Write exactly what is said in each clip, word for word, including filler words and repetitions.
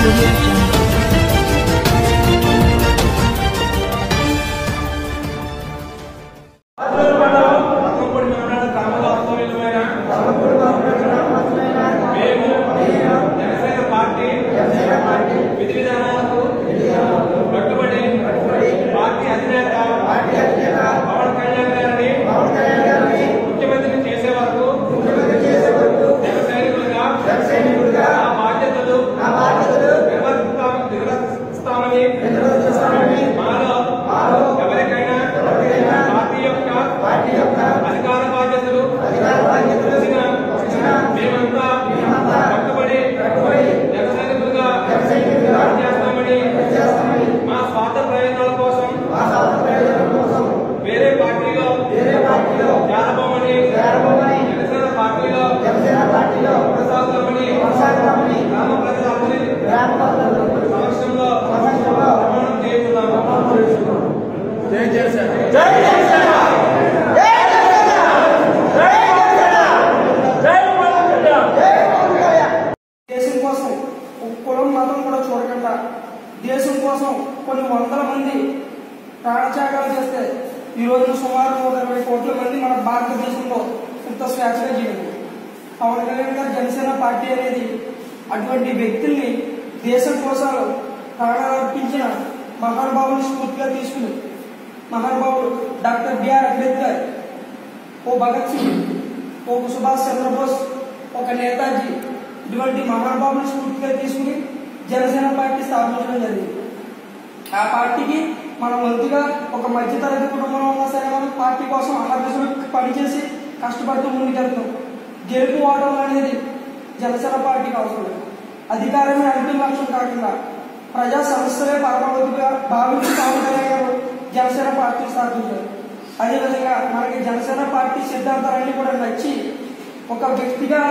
audio jungle. దేశం కోసం కొన్ని వందల మంది ప్రాణత్యాగాలు చేస్తే ఈ రోజు సుమారు నూట ఇరవై కోట్ల మంది మన భారతదేశంలో ఇంత స్వేచ్ఛగా జీవించారు. పవన్ కళ్యాణ్ గారు జనసేన పార్టీ అనేది అటువంటి వ్యక్తుల్ని దేశం కోసం ప్రాణార్పించిన మహానుభావుని స్ఫూర్తిగా తీసుకుని మహానుభావుడు డాక్టర్ బిఆర్ అంబేద్కర్, ఓ భగత్ సింగ్, ఓ సుభాష్ చంద్రబోస్, ఒక నేతాజీ ఇటువంటి మహానుభావుని స్ఫూర్తిగా తీసుకుని జనసేన పార్టీ స్థాపించడం జరిగింది. ఆ పార్టీకి మనం వంతుగా ఒక మధ్యతరగతి కుటుంబంలో ఉన్న సరే మనం పార్టీ కోసం అహర్నిశలు పనిచేసి కష్టపడుతూ ముందుకెళ్తాం. గెలుపు ఓటం అనేది జనసేన పార్టీకి అవసరం. అధికారమే అంతిమ లక్ష్యం కాకుండా ప్రజా సమస్యలే పరమావధిగా భావించి పవన్ కళ్యాణ్ గారు జనసేన పార్టీ స్థాపించారు. అదేవిధంగా మనకి జనసేన పార్టీ సిద్ధాంతాలన్నీ కూడా నచ్చి ఒక వ్యక్తిగా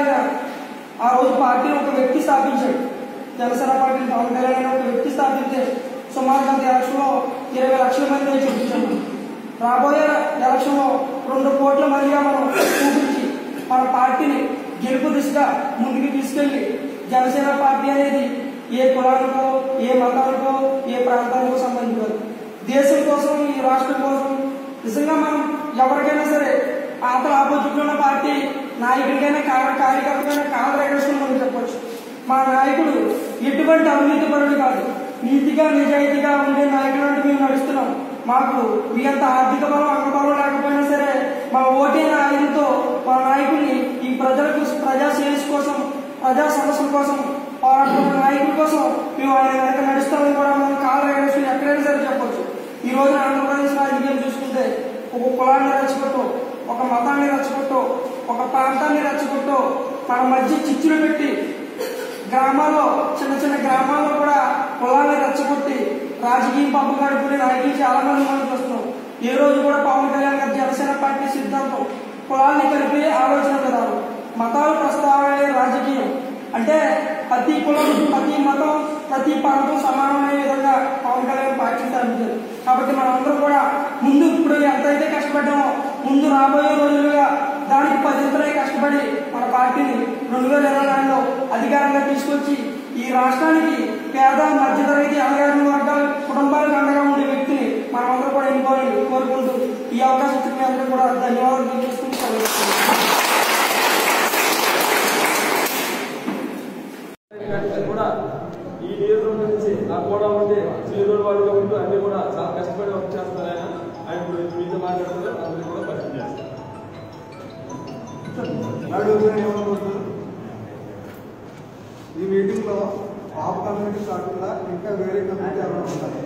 ఆ రోజు పార్టీని ఒక వ్యక్తి స్థాపించాడు. జనసేన పార్టీ పవన్ కళ్యాణ్ ఒక వ్యక్తి స్థాపిస్తే సుమారు గత ఎలక్షన్ లో ఇరవై లక్షల మంది చూపించాము. రాబోయే ఎలక్షన్ లో రెండు కోట్ల మందిగా మనం చూపించి మన పార్టీని గెలుపు దిశగా ముందుకు తీసుకెళ్లి జనసేన పార్టీ అనేది ఏ కులానికో ఏ మతానికో ఏ ప్రాంతానికో సంబంధించారు. దేశం కోసం ఈ రాష్ట్రం కోసం నిజంగా మనం ఎవరికైనా సరే ఆతల ఆపోజిట్ లో ఉన్న పార్టీ నాయకుడికైనా కార్యకర్తకైనా కాంగ్రెస్ మనం చెప్పొచ్చు. మా నాయకుడు ఎటువంటి అవినీతి పరుడు కాదు, నీతిగా నిజాయితీగా ఉండే నాయకుడు అంటే మేము నడుస్తున్నాం. మాకు మీ అంత ఆర్థిక బలం అంగబలం లేకపోయినా సరే మా ఓటైన ఆయనతో మా నాయకుడిని ఈ ప్రజలకు ప్రజా సేవ కోసం ప్రజా సమస్యల కోసం పోరాడుతున్న నాయకుల కోసం మేము ఆయన వెనక నడుస్తామని కూడా మనం కాంగ్రెస్ ఎక్కడైనా సరే చెప్పొచ్చు. ఈ రోజున ఆంధ్రప్రదేశ్ రాజకీయం చూసుకుంటే ఒక కులాన్ని రెచ్చగొట్టో, ఒక మతాన్ని రెచ్చగొట్టో, ఒక ప్రాంతాన్ని రెచ్చగొట్టో మన మధ్య చిచ్చులు పెట్టి గ్రామాల్లో చిన్న చిన్న గ్రామాల్లో కూడా కులాన్ని రెచ్చగొట్టి రాజకీయం పప్పు గడుపుకునే నాయకులు చాలా మంది మనం చూస్తున్నాం. ఏ రోజు కూడా పవన్ కళ్యాణ్ గారి జనసేన పార్టీ సిద్ధాంతం కులాన్ని కలిపి ఆలోచన విధానం, మతాలు ప్రస్తావన రాజకీయం అంటే ప్రతి కులం ప్రతి మతం ప్రతి ప్రాంతం సమానమైన విధంగా పవన్ కళ్యాణ్ పార్టీ స్థాపించారు. కాబట్టి మనందరం కూడా ముందు ఇప్పుడు ఎంతైతే కష్టపడ్డామో ముందు రాబోయే రోజులుగా దానికి పదింతలై కష్టపడి మన పార్టీని రెండు వేల ఇరవై నాలుగులో అధికారంగా తీసుకొచ్చి ఈ రాష్ట్రానికి పేద మధ్యతరగతి అణగారిన వర్గాల కుటుంబాలకు అండగా ఉండే వ్యక్తిని మనమందరూ కూడా ఎన్నుకోవాలని కోరుకుంటూ ఈ అవకాశం ఇచ్చిన అందరూ కూడా ధన్యవాదాలు తెలియజేసుకుంటూ కూడా ఈ నియోజకవర్గం నుంచి నాకు కూడా ఉంటే శ్రీధర్ వారిగా ఉంటూ అన్ని కూడా చాలా కష్టపడి వర్క్ చేస్తారు. ఆయన ఆయన గురించి మీతో మాట్లాడుతున్నారు, అందరినీ కూడా పరిచయం చేస్తారు. ఈ మీటింగ్ లో ఆప్ కమ్యూనిటీ కాకుండా ఇంకా వేరే కమ్యూనిటీ ఎవరైనా ఉంటారు?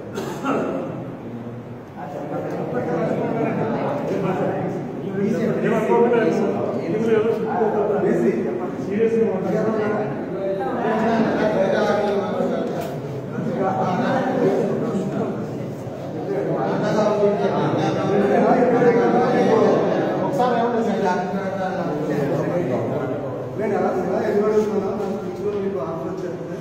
నేను ఎలా ఎందుకు అడుగుతున్నా నన్ను పిలుచుకొని మీకు ఆన్సర్ చెప్తే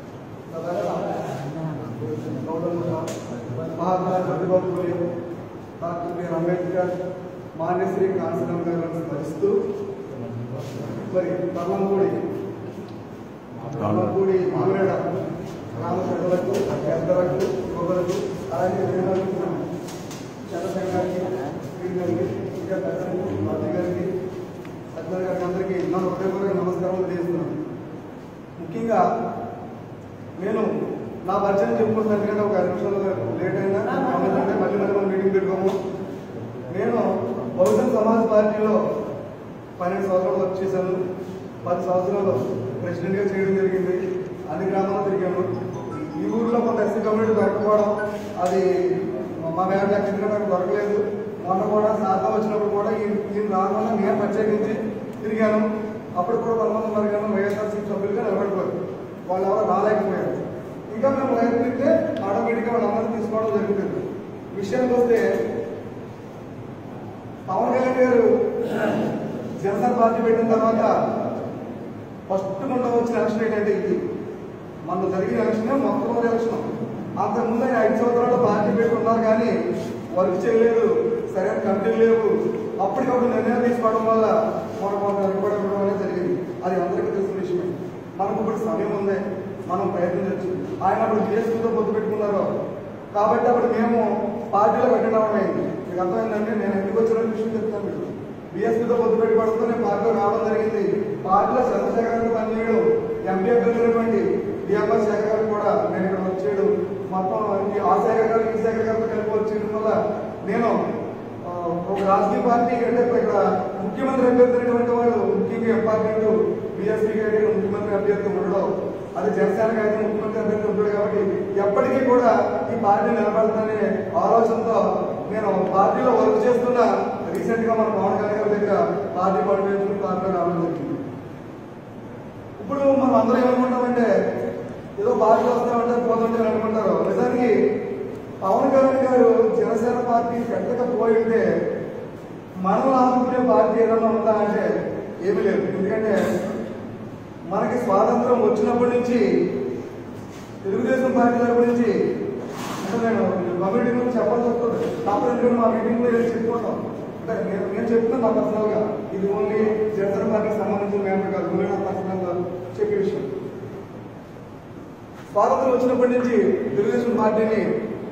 మహాత్మా జ్యోతిబాబు పూలే, డాక్టర్ బిఆర్ అంబేద్కర్, మాన్యశ్రీ కాంచనం గారిని స్మరిస్తూ మరి తలంపూడి కూడి మామిడ గ్రామ ప్రజలకు పెద్దలకు యువకులకు అలాగే చంద్రశేఖర్ గారికి శ్రీ గారికి ఇంకా పెద్దలకు మంత్రి గారికి సత్యనారాయణ గారికి అందరికీ నా హృదయపూర్వక నమస్కారం తెలియజేస్తున్నాను. ముఖ్యంగా నేను నా పరిచయం చెప్పుకుంటున్నాను, ఎందుకంటే ఒక ఐదు నిమిషాలు లేట్ అయినా మళ్ళీ మళ్ళీ మనం మీటింగ్ పెట్టుకోము. నేను బహుజన్ సమాజ్ పార్టీలో పన్నెండు సంవత్సరాలు వర్క్ చేశాను. పది సంవత్సరాలు ప్రెసిడెంట్గా చేయడం జరిగింది. అన్ని గ్రామాల్లో తిరిగాను. ఈ ఊర్లో కొంత ఎస్సీ కమ్యూనిటీ దొరకపోవడం, అది మా మేడం ఎక్కడ నాకు దొరకలేదు. మొన్న కూడా సాధన వచ్చినప్పుడు కూడా ఈ ఈ రాకుండా నేను ప్రత్యేకించి తిరిగాను. అప్పుడు కూడా కొంతమంది మరి కానీ వైఎస్ఆర్సీ సభ్యులుగా నిలబడిపోయారు. వాళ్ళు ఎవరో రాలేకపోయారు. ఇంకా మేము ప్రయత్నిస్తే ఆటోమేటిక్గా వాళ్ళందరినీ తీసుకోవడం జరుగుతుంది. విషయానికి వస్తే పవన్ కళ్యాణ్ గారు జనసేన పార్టీ పెట్టిన తర్వాత ఫస్ట్ ముందు వచ్చిన ఎలక్షన్ ఏంటంటే ఇది మన జరిగిన ఎలక్షన్ మొట్టమొదటి ఎలక్షన్. అంతకుముందు ఆయన ఐదు సంవత్సరాలు పార్టీ పెట్టుకున్నారు కానీ వర్క్ చేయలేదు, సరైన కమిటీలు లేవు. అప్పటికప్పుడు నిర్ణయం తీసుకోవడం వల్ల మనం కొంత వెనుకబడడం అనేది జరిగింది. అది అందరికీ తెలిసిన విషయమే. మనకు ఇప్పుడు సమయం ఉంది, మనం ప్రయత్నించవచ్చు. ఆయన అప్పుడు బీఎస్పీతో పొత్తు పెట్టుకున్నారు కాబట్టి అప్పుడు మేము పార్టీలో పెట్టడం అయింది. మీకు అర్థమైందంటే నేను ఎందుకు వచ్చిన విషయం చెప్తాను. మీకు బీఎస్పీతో పొత్తు పెట్టుకోవడంతో నేను పార్టీలో రావడం జరిగింది. పార్టీలో చంద్రశేఖర్ గారు పనిచేయడం, ఎంపీ అభ్యర్థులైనటువంటి డిఎంఆర్ శేఖర్ గారు కూడా నేను ఇక్కడ వచ్చేయడం, మొత్తం ఆ శేఖర్ గారు ఈ శేఖర్ గారితో కలిపి వచ్చేయడం వల్ల నేను ఒక రాజకీయ పార్టీ అంటే ఇక్కడ ముఖ్యమంత్రి అభ్యర్థి అనేటువంటి వాళ్ళు ముఖ్యంగా ఇంపార్టెంట్ బీఎస్పీకి అయితే ముఖ్యమంత్రి అభ్యర్థి ఉండడం, అది జనసేనకి అయితే ముఖ్యమంత్రి అభ్యర్థి ఉంటాడు కాబట్టి ఎప్పటికీ కూడా ఈ పార్టీ నిలబడుతుందనే ఆలోచనతో నేను పార్టీలో వర్క్ చేస్తున్నా. రీసెంట్ గా మన పవన్ కళ్యాణ్ గారి దగ్గర పార్టీ పనిచేసుకుని పార్టీలో రావడం జరిగింది. ఇప్పుడు మనం అందరం ఏమనుకుంటామంటే ఏదో పార్టీలో వస్తామంటే పోతుంటే అనుకుంటారు. నిజానికి పవన్ కళ్యాణ్ గారు జనసేన పార్టీ పెట్టకపోయింటే మనం ఆదుకునే పార్టీ ఏదన్నా ఉందా అంటే ఏమీ లేదు. ఎందుకంటే మనకి స్వాతంత్రం వచ్చినప్పటి నుంచి తెలుగుదేశం పార్టీ తరపు నుంచి అంటే నేను మా మీటింగ్ గురించి చెప్పాల్సి వస్తుంది. కాకపోతే ఎందుకంటే మా మీటింగ్ లో చెప్పుకుంటాం అంటే నేను నేను చెప్తున్నాను నా పర్సనల్ గా. ఇది ఓన్లీ జనసేన పార్టీకి సంబంధించిన మ్యాటర్ కాదు, ఓన్లీ నా పర్సనల్ గా చెప్పే విషయం. స్వాతంత్రం వచ్చినప్పటి నుంచి తెలుగుదేశం పార్టీని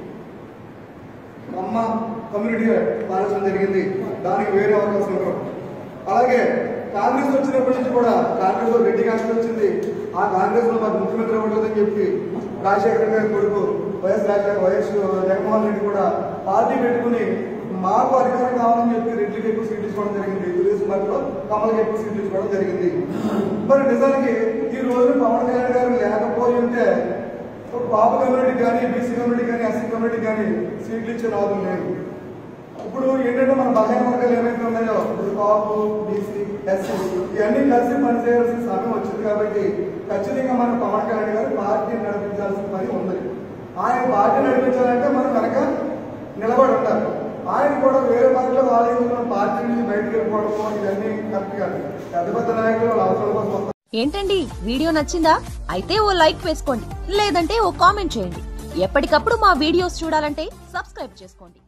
అమ్మ కమ్యూనిటీగా పాలించడం జరిగింది. దానికి వేరే అవకాశం ఇవ్వడం. అలాగే కాంగ్రెస్ వచ్చినప్పటి నుంచి కూడా కాంగ్రెస్ లో రెడ్డి కాంగ్రెస్ వచ్చింది. ఆ కాంగ్రెస్ లో మాకు ముఖ్యమంత్రి అవ్వట్లేదని చెప్పి రాజశేఖర్ గారి కొడుకు వైఎస్ రాజశేఖర్ వైఎస్ జగన్మోహన్ రెడ్డి కూడా పార్టీ పెట్టుకుని మాకు అధికారం కావాలని చెప్పి రెడ్డికి ఎక్కువ సీట్లు ఇచ్చుకోవడం జరిగింది. తెలుగుదేశం పార్టీలో కమలకి ఎక్కువ సీట్లు ఇచ్చుకోవడం జరిగింది. మరి నిజానికి ఈ రోజు పవన్ కళ్యాణ్ గారు లేకపోయి ఉంటే పాప కమ్యూనిటీ కానీ బీసీ కమ్యూనిటీ కానీ ఎస్సీ కమ్యూనిటీ కానీ సీట్లు ఇచ్చే నాదులు లేదు. ఇప్పుడు ఏంటంటే మన బలహీన వర్గాలు ఏమైతే ఉన్నాయో ఇప్పుడు కాపు బీసీ ఎస్సీ ఇవన్నీ కలిసి పనిచేయాల్సిన సమయం వచ్చింది కాబట్టి ఖచ్చితంగా మన పవన్ కళ్యాణ్ గారు పార్టీ నడిపించాల్సిన పని ఉంది. ఆయన పార్టీ నడిపించాలంటే మనం కనుక నిలబడి ఉంటారు. ఆయన కూడా వేరే పార్టీలో ఆలోచించిన పార్టీ నుంచి బయటకు వెళ్ళిపోవడం ఇవన్నీ కరెక్ట్ కాదు. పెద్ద పెద్ద నాయకులు వాళ్ళ అవసరం కోసం. ఏంటండి వీడియో నచ్చిందా? అయితే ఓ లైక్ వేసుకోండి, లేదంటే ఓ కామెంట్ చేయండి. ఎప్పటికప్పుడు మా వీడియోస్ చూడాలంటే సబ్స్క్రైబ్ చేసుకోండి.